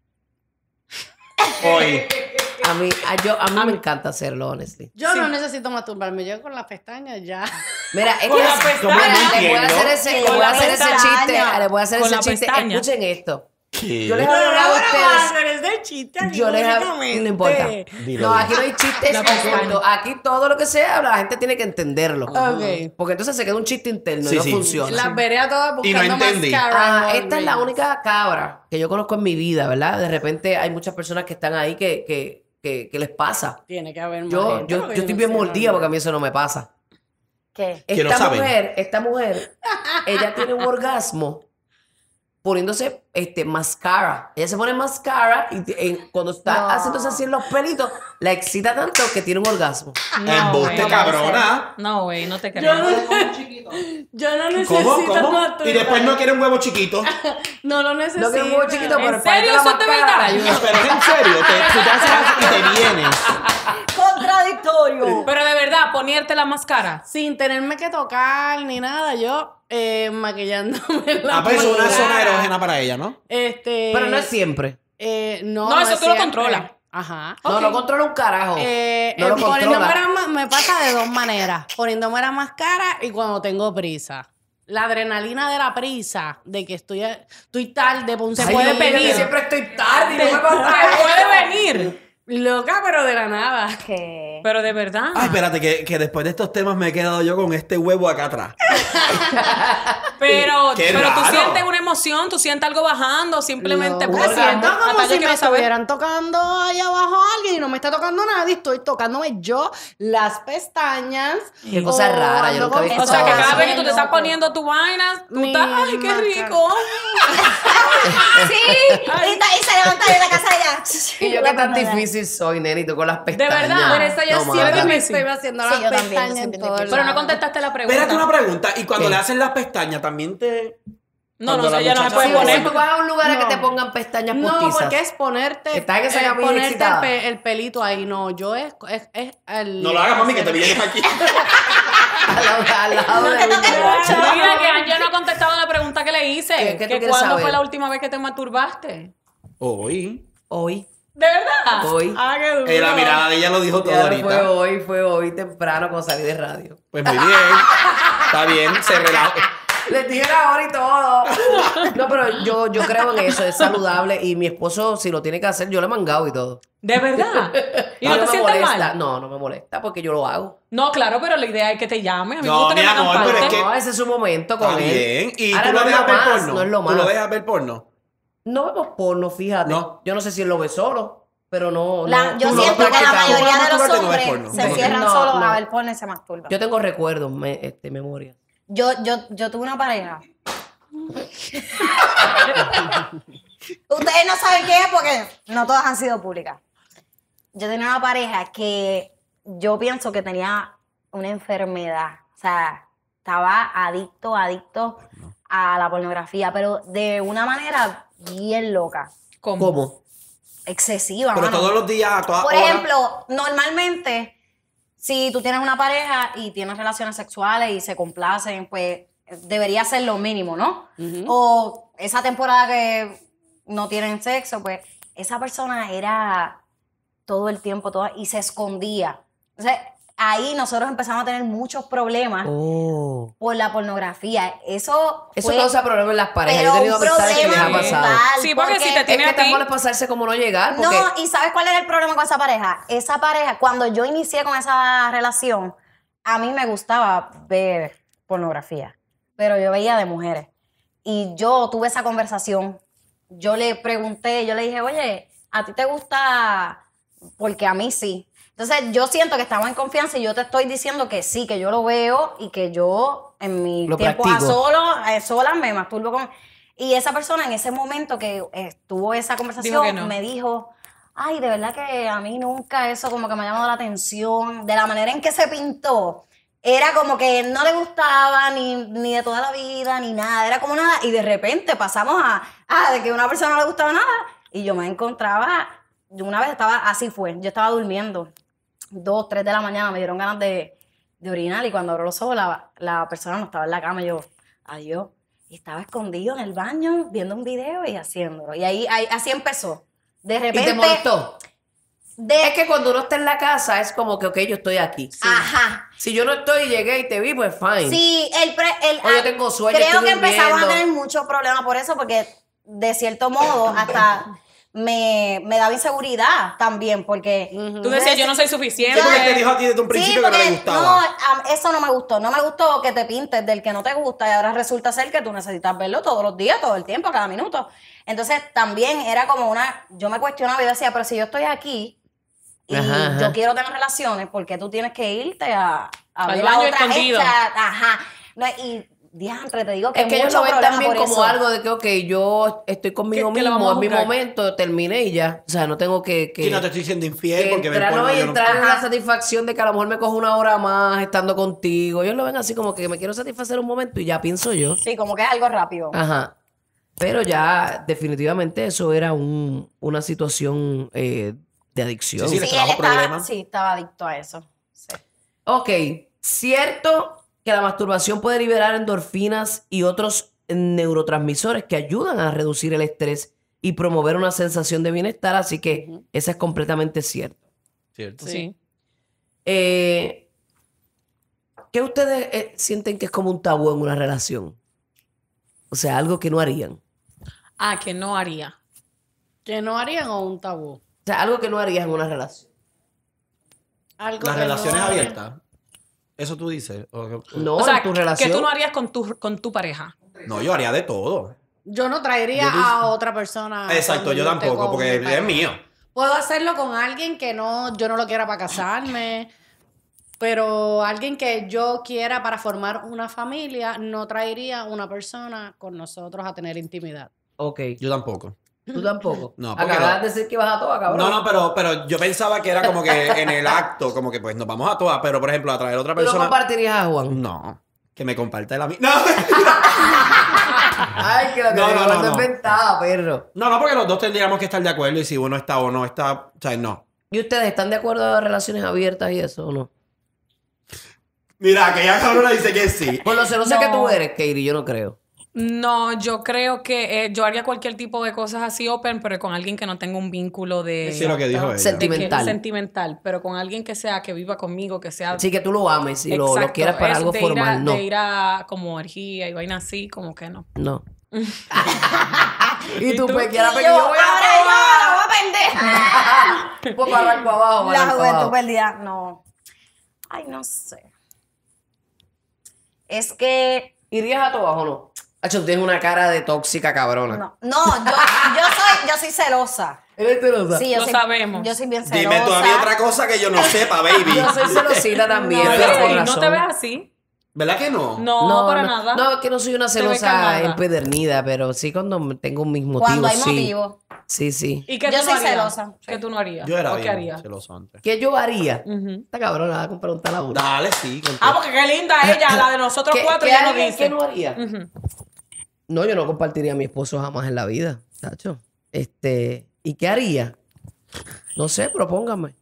Hoy. A mí me encanta hacerlo, honestly. Yo no necesito masturbarme, yo con las pestañas ya. Mira, es Con que la pestaña. le voy a hacer ese, le Con voy a la hacer ese pestaña. chiste, le voy a hacer Con ese la chiste. pestaña. Escuchen esto. ¿Qué? Yo les he hablado a ustedes. eres de chiste aquí Yo les hablo, públicamente. no importa. Dilo, No, dilo. aquí no hay chistes La pestaña. ocultos. Aquí todo lo que se habla, la gente tiene que entenderlo. Ok. Porque entonces se queda un chiste interno Sí, y no sí. funciona. Las veré a todas Y no buscando entendí. mascara. Esta es la única cabra que yo conozco en mi vida, ¿verdad? De repente hay muchas personas que están ahí que les pasa. Tiene que haber más Yo, gente, yo, porque yo estoy no bien sé, mordida no. porque a mí eso no me pasa. ¿Qué? Que no saben. Esta mujer, ella tiene un orgasmo poniéndose mascara. Ella se pone mascara y cuando está No. haciéndose así en los pelitos, la excita tanto que tiene un orgasmo. Embuste, güey. cabrona. No, güey, no te Yo creo. no, yo no necesito ¿Cómo? masturbar. Y después no quiere un huevo chiquito. No lo necesito. No quiero un huevo chiquito, pero ¿En para serio la eso es de mascara verdad? ayuda. Pero es en serio, tú te haces así y te vienes. Contradictorio. Pero de verdad, ponerte la máscara. Sin tenerme que tocar ni nada, yo maquillándome la Ah, pues es una cara. zona erógena para ella, ¿no? Pero no es siempre. No, No, eso es tú lo siempre. controlas. Ajá. No, no controla un carajo. No lo Poniéndome controla. me pasa de dos maneras. Poniéndome la máscara y cuando tengo prisa. La adrenalina de la prisa, de que estoy tarde, se Ay, puede Dios mío, que pedir. siempre estoy tarde y no me Te pasa puede venir. Loca, pero de la nada. ¿Qué? Pero de verdad. Ay, espérate, que después de estos temas me he quedado yo con este huevo acá atrás. Pero Qué tú raro. sientes una emoción, tú sientes algo bajando, simplemente No, pues, me siento hasta como yo si me quiero saber. estuvieran tocando ahí abajo a alguien y no me está tocando nadie. Estoy tocándome yo las pestañas. Qué cosa o rara, yo ando nunca había con O sea, que Eso, cada vez que eso. tú te estás poniendo tu vaina, tú Mi estás, ay, qué máscara. rico. Sí, y se levanta de la casa de ella. Y yo qué tan difícil soy, nenito, con las pestañas. verdad, Por eso yo No, siempre mano. me difícil. estoy haciendo Sí, las yo también, pestañas yo en siempre todo el difícil. Pero no lado. contestaste la pregunta. Espérate una pregunta. Y cuando ¿Qué? le hacen las pestañas, también te. No, Cuando la ella no se muchacha puede Sí, se poner. si tú vas a un lugar a que No. te pongan pestañas No, postizas. porque es ponerte, Estás en esa camilla ponerte excitada. el pelito ahí. No, yo es el... No lo hagas, mami, que te vienes aquí. al lado de mí. Mira que Angie no ha contestado la pregunta que le hice. ¿Qué tú que quieres ¿Cuándo saber? fue la última vez que te masturbaste? Hoy. Hoy. ¿De verdad? Hoy. Ah, qué duro. La mirada de ella lo dijo todo Ya ahorita. fue hoy temprano cuando salí de radio. Pues muy bien. Está bien, se relaja. Les dije la hora y todo. No, pero yo creo en eso, es saludable. Y mi esposo, si lo tiene que hacer, yo le he mangado y todo. ¿De verdad? ¿Y no te me sientes molesta. mal? No, no me molesta porque yo lo hago. No, claro, pero la idea es que te llame. A mí me No, gusta que mi me hagan amor, pero parte. es que- No, ese es su momento con Está él. bien. ¿Y Ahora tú lo no es dejas ver más, porno? no es lo ¿Tú lo más. dejas ver porno? No vemos porno, fíjate. No. Yo no sé si él lo ve solo, pero no. Yo tú no siento lo que la practicamos. mayoría de los masturbarte no ves hombres porno. se No. cierran No, solos no. a ver porno y se masturban. Yo tengo recuerdos, memoria. Yo tuve una pareja. Ustedes no saben qué es porque no todas han sido públicas. Yo tenía una pareja que yo pienso que tenía una enfermedad. O sea, estaba adicto a la pornografía, pero de una manera bien loca, ¿Cómo? excesiva. Pero mano. todos los días, a todas Por horas. ejemplo, normalmente, si tú tienes una pareja y tienes relaciones sexuales y se complacen, pues debería ser lo mínimo, ¿no? O esa temporada que no tienen sexo, pues esa persona era todo el tiempo, y se escondía. Entonces, ahí nosotros empezamos a tener muchos problemas Oh. por la pornografía. Eso Eso fue, causa problemas en las parejas. Yo pero he tenido un amistades que les ha problema pasado. brutal, Sí, porque si te Es tiene que a tan ti. malo es pasarse como no llegar. Porque No, ¿y sabes cuál era el problema con esa pareja? Esa pareja, cuando yo inicié con esa relación, a mí me gustaba ver pornografía, pero yo veía de mujeres. Y yo tuve esa conversación. Yo le pregunté, yo le dije, oye, ¿a ti te gusta? Porque a mí sí. Entonces, yo siento que estamos en confianza y yo te estoy diciendo que sí, que yo lo veo y que yo en mi Lo tiempo practico. sola me masturbo con... Y esa persona en ese momento que tuvo esa conversación Dijo que no. me dijo, ay, de verdad que a mí nunca eso como que me ha llamado la atención, de la manera en que se pintó. Era como que no le gustaba ni de toda la vida, ni nada. Era como nada. Y de repente pasamos de que a una persona no le gustaba nada. Y yo me encontraba, una vez así fue, yo estaba durmiendo, 2, 3 de la mañana, me dieron ganas de orinar. Y cuando abro los ojos, la persona no estaba en la cama. Y yo, adiós. Y estaba escondido en el baño, viendo un video y haciéndolo. Y ahí así empezó. De ¿Y repente... te molestó? de- Es que cuando uno está en la casa es como que, ok, yo estoy aquí. Ajá. Si yo no estoy y llegué y te vi, pues fine. Sí, O yo tengo sueño, creo estoy que empezamos a durmiendo. tener muchos problemas por eso, porque de cierto modo, hasta me daba inseguridad también, porque... Tú decías, yo no soy suficiente. Sí, porque te dijo a ti desde un principio que no le gustaba. No, eso no me gustó. No me gustó que te pintes del que no te gusta y ahora resulta ser que tú necesitas verlo todos los días, todo el tiempo, cada minuto. Entonces, también era como yo me cuestionaba y decía, pero si yo estoy aquí y Ajá. yo quiero tener relaciones, ¿por qué tú tienes que irte a Al ver baño a otra escondido. gente? Ajá. No, y, diantre, te digo que Es que ellos mucho lo ven problema también por como eso. algo de que, ok, yo estoy conmigo Que lo mismo, vamos a es mi juzgar. momento, terminé y ya. O sea, no tengo que Y no te estoy siendo infiel porque ven entrar, porno, no, y yo no- entrar en la Ajá. satisfacción de que a lo mejor me cojo una hora más estando contigo. Ellos lo ven así como que me quiero satisfacer un momento y ya pienso yo. Sí, como que es algo rápido. Ajá. Pero ya definitivamente eso era una situación de adicción. Sí, Sí, les él trajo estaba, problemas. sí, estaba adicto a eso. Sí. Ok, cierto que la masturbación puede liberar endorfinas y otros neurotransmisores que ayudan a reducir el estrés y promover una sensación de bienestar, así que eso es completamente cierto. ¿Cierto? Sí. ¿Qué ustedes sienten que es como un tabú en una relación? O sea, algo que no harían. Ah, que no haría. ¿Que no harían o un tabú? O sea, algo que no harías en una relación. Algo Las que relaciones no harían. abiertas. Eso tú dices. No, O sea, en tu relación. que tú no harías con tu pareja. No, yo haría de todo. Yo no traería a otra persona. Exacto, cuando yo esté tampoco, con porque mi pareja. es mío. Puedo hacerlo con alguien que yo no lo quiera para casarme, pero alguien que yo quiera para formar una familia, no traería una persona con nosotros a tener intimidad. Ok. Yo tampoco. ¿Tú tampoco? No, porque Acabas no. de decir que vas a toda, cabrón. No, pero yo pensaba que era como que en el acto, como que pues nos vamos a todas, pero por ejemplo, a traer a otra ¿Tú no persona. compartirías a Juan? No, que me comparte la misma. Ay, que lo que No, me no, acuerdo no, es no. ventaja, perro. No, porque los dos tendríamos que estar de acuerdo y si uno está o no está, o sea, no. ¿Y ustedes están de acuerdo en relaciones abiertas y eso o no? Mira, aquella cabrona dice que sí. Por lo celosa que No. tú eres, Katie, yo no creo. No, yo creo que yo haría cualquier tipo de cosas así open, pero con alguien que no tenga un vínculo de... Sí, lo que dijo ella. de Sentimental. sentimental, pero con alguien que sea, que viva conmigo, que sea... Sí, que tú lo ames y lo Exacto, quieras para eso, algo de ir a- formal. No, De ir a como orgía y vaina así, como que no. no. Y tú, tú? pues, quieras Y pedir, yo voy ahora a yo la voy a perder. Pues para arranco abajo, para La arranco juventud abajo. perdida. No. Ay, no sé. Es que. ¿Irías a todas o no? Hacho, tú tienes una cara de tóxica cabrona. No, yo soy celosa. ¿Eres celosa? Sí, yo Lo soy, sabemos. Yo soy bien celosa. Dime tú a mí otra cosa que yo no sepa, baby. Yo soy celosita también, No, pero Sí, con no razón. te ves así. ¿Verdad que no? No, para nada. No, es que no soy una Te ves celosa calmada. empedernida, pero sí cuando tengo mis motivos, Cuando hay sí. motivo. Sí, sí. ¿Y qué Yo tú soy no harías? celosa. ¿Qué tú no harías? Yo era ¿O qué bien harías? celoso antes. ¿Qué yo haría? Ujú. Esta cabrona va a preguntar a una. Dale, sí. Ah, porque qué linda ella, la de nosotros cuatro, ¿Qué ya no haría y dice. qué no haría? Ujú. No, yo no compartiría a mi esposo jamás en la vida, chacho. ¿Y qué haría? No sé, propóngame.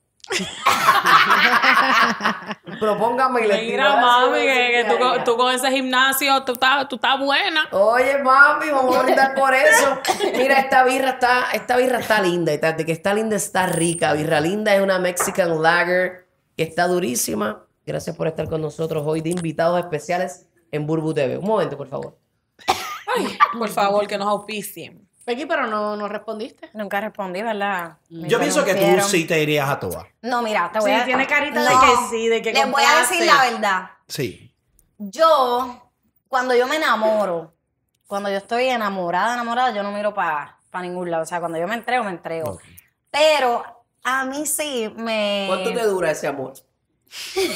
Propóngame y le tiro Mira, así, mami, voy a decir que qué tú, haría. tú con ese gimnasio, tú estás buena. Oye, mami, vamos a brindar por eso. Mira, esta birra está linda. Y de que está linda, está rica. Birra Linda es una Mexican Lager que está durísima. Gracias por estar con nosotros hoy de invitados especiales en Burbu TV. Un momento, por favor. Ay, por favor, que nos auspicien. Pequi, pero no respondiste. Nunca respondí, ¿verdad? Me Yo pienso que tú interrumpieron. sí te irías a todas. No, mira, te Sí, voy a... tiene carita de No, que sí, de que les voy a compraste. decir la verdad. Sí. Yo, cuando yo me enamoro, cuando yo estoy enamorada, yo no miro para ningún lado. O sea, cuando yo me entrego, me entrego. Ok. Pero a mí sí me... ¿Cuánto te dura ese amor? 3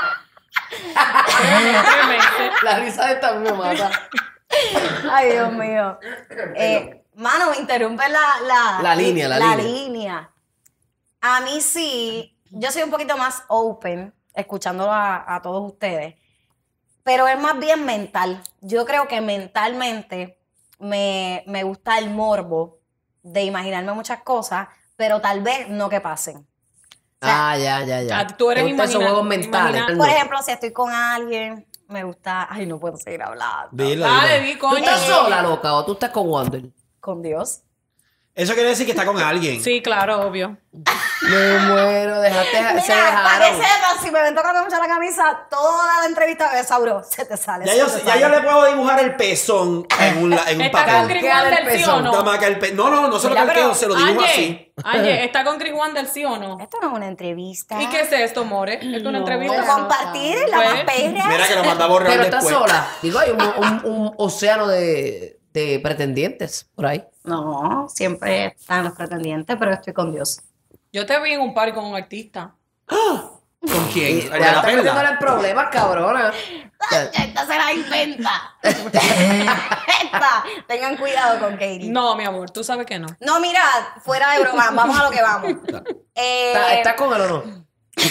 meses. La risa de esta me mata. Ay, Dios mío. Mano, me interrumpe La línea. línea. A mí sí, yo soy un poquito más open, escuchándolo a todos ustedes, pero es más bien mental. Yo creo que mentalmente me gusta el morbo de imaginarme muchas cosas, pero tal vez no que pasen. Ya. Ah, tú eres ¿Te gustan esos juegos mentales? imagina- Por ejemplo, si estoy con alguien, me gusta... Ay, no puedo seguir hablando. Dilo, Dale, dilo. di, ¿Tú coño. estás sola, loca, o tú estás con Wonder? Con Dios. Eso quiere decir que está con alguien. Sí, claro, obvio. Me muero, dejaste, se Mira, para que dejaron. sepas, si me ven tocando mucho la camisa, toda la entrevista me Sauro, se te sale. Ya se yo, te ya sale. yo le puedo dibujar el pezón en un Está con papel. Chris Queda Wander, el ¿sí pezón. o no? Nada más que no se lo Mira, calqueo, pero, se lo dibujo así. Angie, ¿está con Chris Wander, sí o no? Esto no es una entrevista. ¿Y qué es esto, more? ¿Esto es una No. entrevista? Esto compartir la Pues, más perra. Mira que lo manda a borrar Pero estás después. sola. Digo, hay un océano de pretendientes por ahí. No, siempre están los pretendientes, pero estoy con Dios. Yo te vi en un party con un artista. ¿Con quién? Y ¿El ya de la estás metiéndole perla? en problemas, cabrona. Esta se la inventa. Esta. Tengan cuidado con Katie. No, mi amor, tú sabes que no. No, mira, fuera de broma, vamos a lo que vamos. ¿Estás con él o no?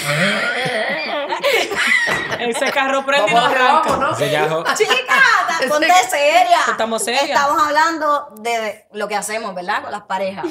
Ese carro prende y no Vamos, arranca. vamos, ¿no? Ese yajo. Chica, ponte seria. Estamos serias. Estamos hablando de lo que hacemos, ¿verdad? Con las parejas.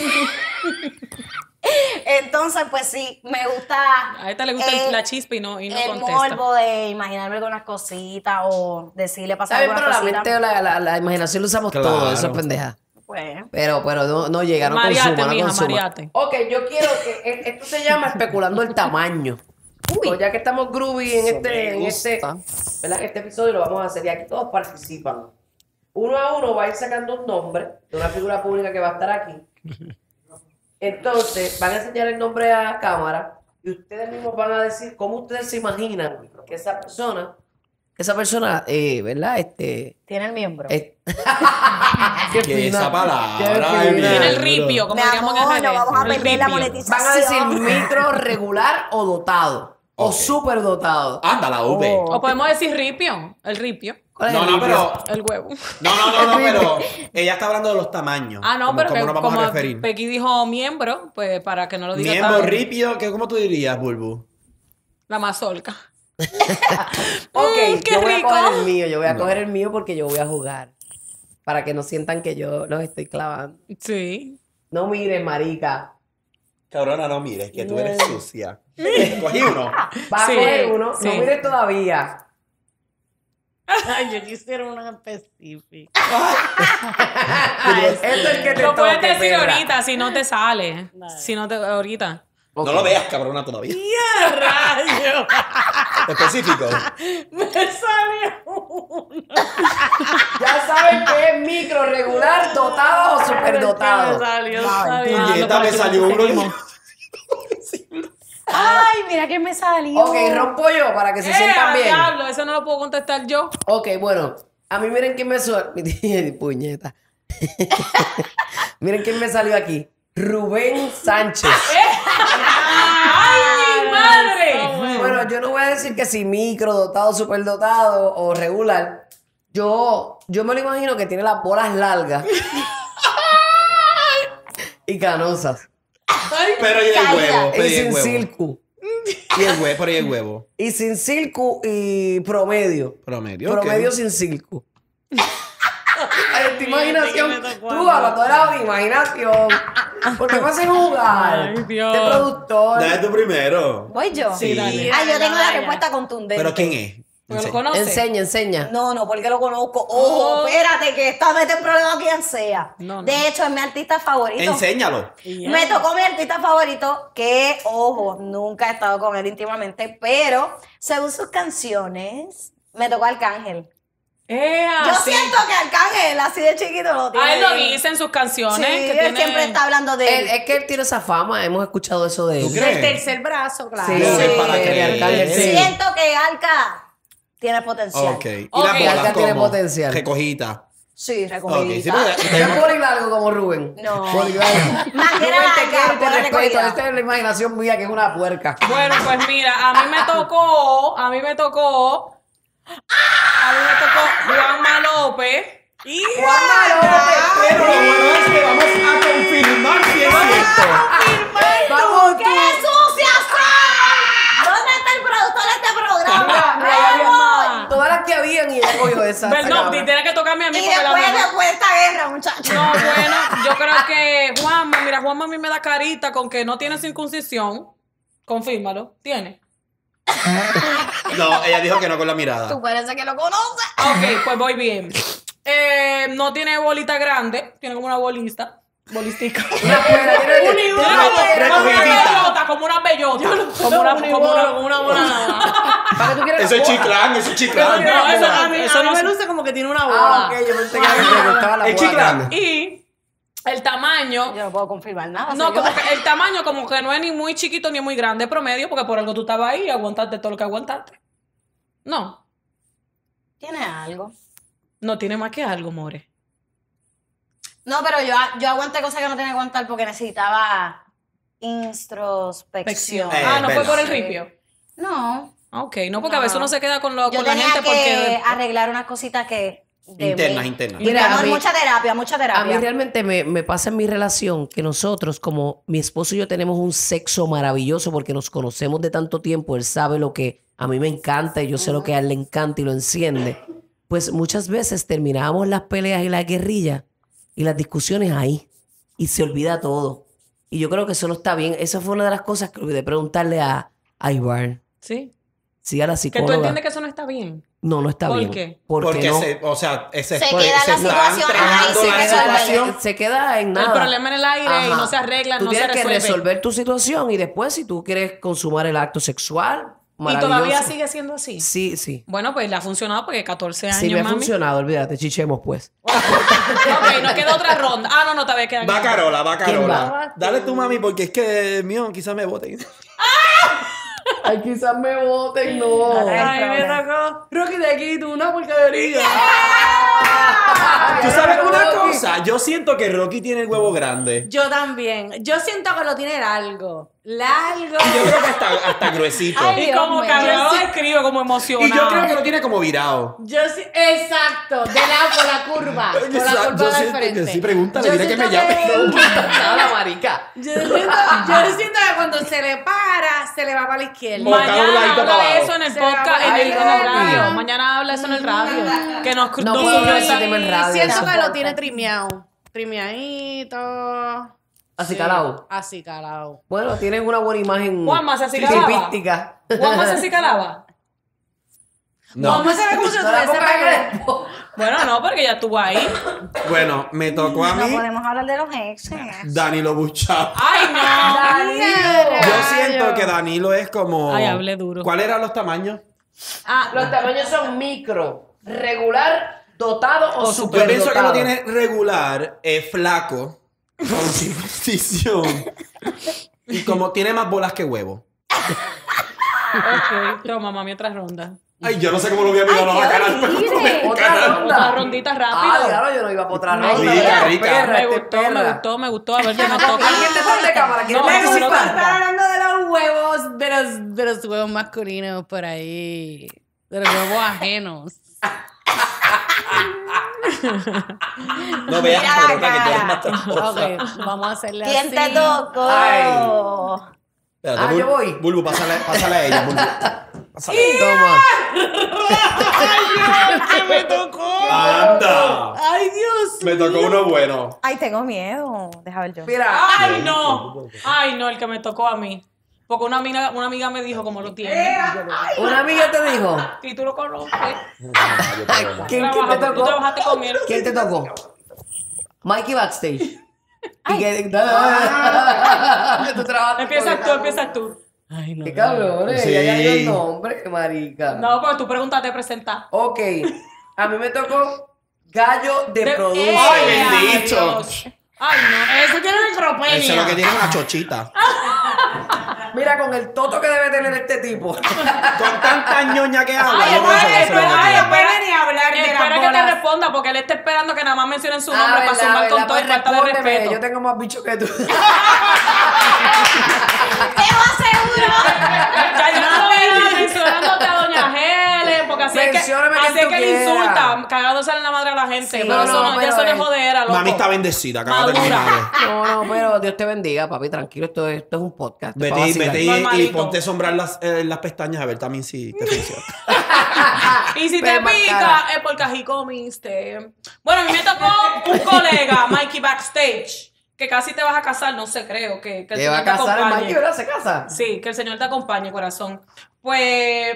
Entonces, pues sí, me gusta. A esta le gusta la chispa y no el contesta. morbo de imaginarme algunas cositas o decirle pasar Está bien, pero algunas la cositas. mente o la imaginación lo usamos Claro. todo, eso es pendeja. Pues, Pero no llega, no Mariate, consuma, no mija, consuma. mariate. Ok, yo quiero que esto se llama especulando el tamaño. Pues ya que estamos groovy en este ¿verdad? En este episodio lo vamos a hacer y aquí todos participan. Uno a uno va a ir sacando un nombre de una figura pública que va a estar aquí. Entonces van a enseñar el nombre a cámara y ustedes mismos van a decir cómo ustedes se imaginan que esa persona, ¿verdad? tiene el miembro. Qué Que fina, esa palabra, qué ay, fina. Tiene el Duro. ripio, como Mi diríamos en amor, RD. no vamos a El perder la ripio. monetización. Van a decir micro, regular o dotado. O Ok. súper dotado. Anda, la V. Oh. O podemos decir ripio, el ripio, ¿Cuál es No, el no, micro? pero. el huevo. No, pero. Ella está hablando de los tamaños. Ah, no, Como- pero ¿Cómo que nos vamos como a referir? Pequi dijo miembro, pues para que no lo diga Miembro tan- ripio, ¿cómo tú dirías, Bulbu? La mazorca. Ok, qué yo voy rico. a coger el mío. Yo voy a coger el mío porque yo voy a jugar. Para que no sientan que yo los estoy clavando. Sí. No mires, marica. Cabrona, no mires, que tú eres sucia. Cogí uno. Va a Sí, coger uno. sí. No mires todavía. Ay, yo quisiera una específica. Este es el que te Lo puedes toque, decir perra. ahorita si no te sale. Dale. Si no te ahorita. Ok. No lo veas, cabrona, todavía. ¡Rayo! Específico. Me salió uno. Ya saben que es micro, regular, dotado o Me superdotado. salió. Puñeta, me salió uno. Ay, mira que me salió. Ok, rompo yo para que se sientan bien. Diablo, eso no lo puedo contestar yo. Ok, bueno. A mí miren quién me suena. Puñeta. Miren quién me salió aquí. Rubén Sánchez. ¡Ay, mi madre! Bueno, yo no voy a decir que si micro, dotado, superdotado o regular. Yo me lo imagino que tiene las bolas largas. y canosas. Pero y el huevo. Pero Y y el sin huevo. circo. Y el huevo, pero y el huevo. Y sin circo y promedio. Promedio. ok. Promedio sin circo. Ay, tu imaginación. que me tocó Tú hablando de la imaginación. ¿Por qué me hacen jugar? Ay, Dios. De productor. Dale tú primero. ¿Voy yo? Sí, dale. Ay, yo tengo la Dale. respuesta contundente. ¿Pero quién es? Porque lo Enseña. conoces. Enseña. No, porque lo conozco. Ojo, Oh. espérate, que esta mete en problema a quien sea. No, no. De hecho, es mi artista favorito. Enséñalo. Me tocó mi artista favorito, que, ojo, nunca he estado con él íntimamente, pero según sus canciones, me tocó Arcángel. Yo Así. siento que Arcángel, así de chiquito, lo tiene. A él lo dice en sus canciones. Sí, que él tiene... siempre está hablando de él. Es que él tiene esa fama. Hemos escuchado eso de ¿Tú él. crees? El tercer brazo, claro. Sí, No, sí, es para de creer. Arcángel, sí. Siento que Arca tiene potencial. Ok. ¿Y Ok. las bolas Alga tiene cómo? potencial. Recogida. Sí, Ok, recogidita. sí, porque- ¿Es boli largo como Rubén? No. Boli largo. Más que Rubén, te larga, quiero y te bola respeto. recogida. Esta es la imaginación mía, que es una puerca. Bueno, pues mira, a mí me tocó Juanma López. Y Juanma López, Pero lo bueno es que vamos a confirmar si es cierto. Vamos ¡Qué sucias son! ¿Dónde está el productor de este programa? Mira, ya había ¡Vamos! todas las que habían y ella cogió esa. Pero no, cabra. tiene que tocarme a mí Y porque la después de esta guerra, muchachos. No, bueno, yo creo que Juanma a mí me da carita con que no tiene circuncisión. Confírmalo. ¿Tiene? No, ella dijo que no con la mirada. Tú parece que lo conoces. Ok, pues voy bien. No tiene bolita grande, tiene como una bolista. Bolistica. Una puerca, tiene- Tiene tiene- como- tiene- como una recogidita. como una bellota. Como una ¿Para qué tú quieres Eso es bola? chiclán, eso es chiclán. No, eso A mí, eso a mí no me es- luce como que tiene una bola. Ah, ok, yo pensé que me gustaba la El bola chiclán. grande. Y el tamaño. Yo no puedo confirmar nada. No, señora. como que el tamaño como que no es ni muy chiquito ni muy grande, promedio, porque por algo tú estabas ahí y aguantaste todo lo que aguantaste. No, Tiene algo. no tiene más que algo, more. No, pero yo aguanté cosas que no tenía que aguantar porque necesitaba introspección. No fue verdad. por el ripio. No. Ok, no, porque a veces uno se queda con, Yo con la tenía gente que porque... arreglar unas cositas que... de Internas, mí. internas. Y Mira, mi amor, a mí- mucha terapia, mucha A mí terapia. realmente me pasa en mi relación que nosotros, como mi esposo y yo tenemos un sexo maravilloso porque nos conocemos de tanto tiempo, él sabe lo que a mí me encanta y yo sé lo que a él le encanta y lo enciende. Pues muchas veces terminábamos las peleas y las guerrillas y las discusiones ahí y se olvida todo. Y yo creo que eso no está bien. Esa fue una de las cosas que olvidé preguntarle a Ivar. Sí. Sí, a la Que tú psicóloga. entiendes que eso no está bien. No, no está ¿Por bien. qué? Porque no? o sea, Se queda la está situación entregando ahí sin la resolver. situación. Se queda en nada. El problema en el aire y Ajá. no se arregla, Tú no se tienes que resuelve. resolver tu situación y después si tú quieres consumar el acto sexual, ¿Y maravilloso. todavía sigue siendo así? Sí, sí. Bueno, pues le ha funcionado porque 14 años, Sí, me ha mami. funcionado, olvídate, chichemos pues. Ok, nos queda otra ronda. Ah, no, todavía quedan. Va Carola, va ¿Quién Carola. va? Dale tú, mami, porque es que mío, quizás me voten. Ay, quizás me voten, no. Ay, me tocó. Rocky, de aquí tú una porquería. ¿Tú sabes una Rocky. cosa? Yo siento que Rocky tiene el huevo grande. Yo también. Yo siento que lo tiene largo. Largo. Yo creo que hasta gruesito. Ay, Y como Dios que mío. ahora lo escribo como emocionado. Y yo creo que lo tiene como virado. Yo sí, exacto, de lado por la curva, por la Exacto, curva yo de siento frente. que sí, pregúntale, Yo dile que me siento llame. Nada, marica. Yo siento que cuando se le para, se le va para la izquierda. O cada un Mañana ladito habla para de abajo. eso en el Se va podcast, para- en el Ay, radio. Dios. Mañana habla eso en el radio. Que nos No nos puedo surgió decir esa- que en radio. Siento eso. que lo tiene trimeado. Trimeadito. Así calado. Así calado. Bueno, tienes una buena imagen Juanma, ¿se acicalaba? tipística. Juanma se acicalaba. No. Vamos a ver cómo se No la tuviese pongas pegado. en el- Bueno, no, porque ya estuvo ahí. Bueno, me tocó a No mí podemos hablar de los exes. Danilo Buchap. Ay, no. Yo siento que Danilo es como... Ay, hablé duro. ¿Cuáles eran los tamaños? Ah, los tamaños son micro, regular, dotado o Yo super pienso que lo dotado. tiene regular, flaco, con circuncisión. Y como tiene más bolas que huevo. Ok, toma, mami, otra ronda. Ay, yo no sé cómo lo voy a mirar a la cara. Otra ronda. Otra rondita rápido. Ah, claro, yo no iba para otra ronda. Rica, rica. Perra, Me este gustó, me perra. gustó, me gustó. A ver, que me toca. ¿Alguien te pone de cámara? ¿Quién No, participa? no, no. Están hablando de los huevos, de los huevos masculinos por ahí. De los huevos ajenos. No veas Mira la por otra que tú eres cara. más tramposa. Ok, vamos a hacerle ¿Quién así. te tocó? Ay. Espérate, Ah, yo voy. Bulbu, pásale a ella, Bulbu. Pásale. Toma. me tocó! ¡Anda! Ay, Dios. Me tocó uno bueno. Ay, tengo miedo. Deja ver yo. Mira, ¡Ay, no! Ay, no, el que me tocó a mí. Porque una amiga me dijo cómo lo tiene. una amiga te dijo. Y tú lo conoces. ¿Quién te Tú tocó? trabajaste con él. ¿Quién te tocó? Mikey Backstage. Y que, tú trabajaste Empiezas tú. Ay, no. Qué cabrones, Sí. ya dio el nombre, qué marica. No, porque tú preguntaste, presentar. Ok, a mí me tocó gallo de producer. Ay, bendito. Ay, no. Eso tiene micropenia. Eso es lo que tiene una chochita. Mira, con el toto que debe tener este tipo. Con tanta ñoña que habla. Ay, yo pienso que eso es lo que espera, tiene. Espera ni hablar de Espera las que te bolas. responda porque él está esperando que nada más mencionen su nombre para verdad, sumar con verdad, todo y pues falta de respóndeme, respeto. yo tengo más bicho que tú. Ya yo no estoy mencionándote a Doña Helen, porque así es que, Mencióname así quien es tú que le quieras. insulta, cagándose en la madre a la gente. Sí, pero eso no, no, ya pero eso no es es- jodera, loco. Mami está bendecida, acaba de Madura. terminar. No, pero Dios te bendiga, papi, tranquilo, esto es un podcast. Vete, pa' vacilar. vete y Normalito. ponte a sombrar las pestañas a ver también si te funciona. Y si te Pero más pica, cara. es porque así comiste. Bueno, a mí me tocó un colega, Mikey Backstage, que casi te vas a casar, no sé, creo, que el ¿Te Señor va a te casar el acompañe. Mikey, verdad? ¿Se casa? Sí, que el Señor te acompañe, corazón. Pues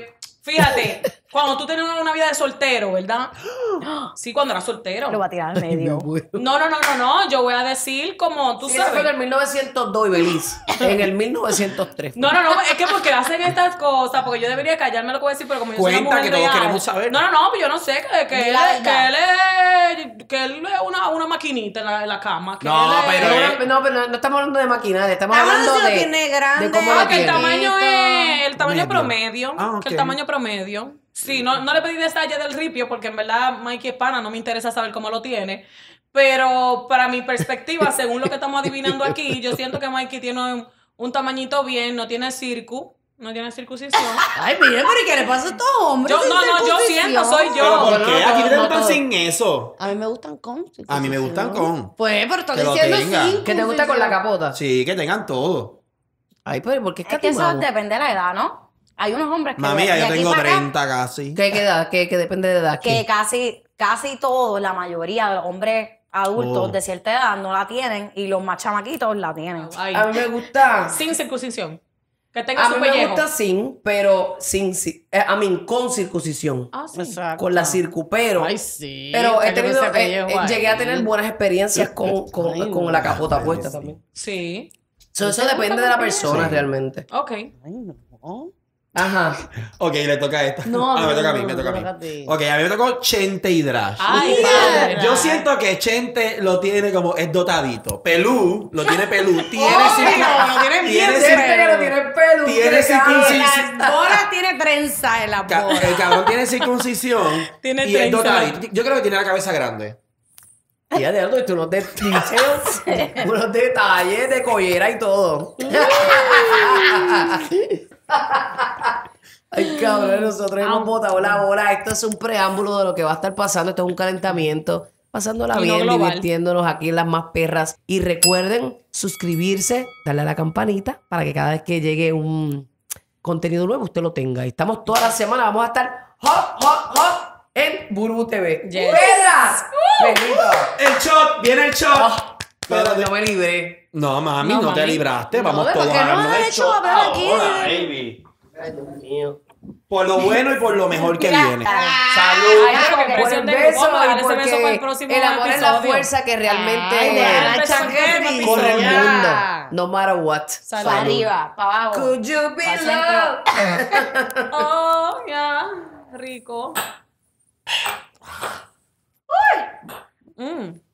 Fíjate, cuando tú tenías una vida de soltero, ¿verdad? Sí, cuando eras soltero. Lo va a tirar al medio. No. Yo voy a decir como tú Sí, eso fue en sabes. el 1902, Beliz. En el 1903. No, es que porque hacen estas cosas, porque yo debería callarme lo que voy a decir, pero como yo soy Cuenta, una mujer que todos real. queremos saber. No, yo no sé que él La es, verdad. que él es una maquinita en la cama. Que No, él es- pero No, pero no estamos hablando de maquinaria, estamos Estamos hablando hablando de, si lo tiene grande. de cómo Ah, lo que el tiene. tamaño es el tamaño Medio. promedio. Ah, Que el ok. tamaño promedio. Sí, no le pedí detalle del ripio porque en verdad Mikey es pana, no me interesa saber cómo lo tiene. Pero para mi perspectiva, según lo que estamos adivinando aquí, yo siento que Mikey tiene un tamañito bien, no tiene circuncisión. Ay, mire, pero ¿y qué le pasa a estos hombres? Yo, sin yo circuncisión? siento, soy ¿Pero yo. por no, qué? no, ¿A ti te no, gustan no. sin eso? A mí me gustan con circuncisión. A mí me gustan con. Pues, pero estoy Que lo diciendo tenga. sin ¿Qué te gusta con la capota? Sí, que tengan todo. Ay, pero ¿por qué Es que eso escatimamos? depende de la edad, ¿no? Hay unos hombres que Mami, ya de yo aquí tengo para acá, 30 casi. ¿Qué edad? ¿Qué depende de edad? que ¿Qué? casi todos, la mayoría de los hombres adultos Oh. de cierta edad no la tienen y los más chamaquitos la tienen. Ay, A mí me gusta... sin circuncisión. Que tenga A su mí me pellejo. gusta sin, pero con circuncisión. Ah, sí. Exacto. Con la circu, pero... Ay, sí. Pero he que yo tenido, ese pellejo llegué a ahí. tener buenas experiencias con Ay, con no. la capota puesta también. Sí. Eso depende de la persona Sí. realmente. Ok. Ay, no. Ajá. Ok, le toca a esta. No, me toca a mí, no, me toca a mí. me toca a ti. Ok, a mí me tocó Chente y Drash. Ay, Mira. padre. Yo siento que Chente lo tiene como, es dotadito. Pelú, lo tiene pelú. Tiene lo tiene bien tiene siempre Siempre que lo tiene el pelo. Tiene circuncisión. Las bolas tiene trenza en las bolas. El cabrón tiene circuncisión. Tiene y es trenza. dotadito. Yo creo que tiene la cabeza grande. Ya de algo, unos detalles, unos detalles de collera y todo. Ay, cabrón, nosotros hemos botado la bola. Esto es un preámbulo de lo que va a estar pasando. Esto es un calentamiento. Pasándola Y no bien, global. divirtiéndonos aquí en Las Más Perras. Y recuerden suscribirse, darle a la campanita para que cada vez que llegue un contenido nuevo usted lo tenga. Y estamos toda la semana, vamos a estar hot en Burbu TV. Yes. ¡Perras! Bendito. El shot, viene el shot. Ah, pero no me libré. No, mami, No, no te mami. libraste. Vamos ¿por todos qué a no darnos has el hecho shot hablar aquí? ahora, baby. Ay, Dios mío. Por lo bueno y por lo mejor que viene. Salud. Ay, pero qué Por presión el de beso vamos a dar y ese beso para el porque próximo el amor es la episodio. fuerza que realmente Ay, deja la Empezó chancleta, el corre el ya. mundo. No matter what. Salud. Para arriba, para abajo. Could you be Pa' centro. loved? Oh, ya. Rico. Uy.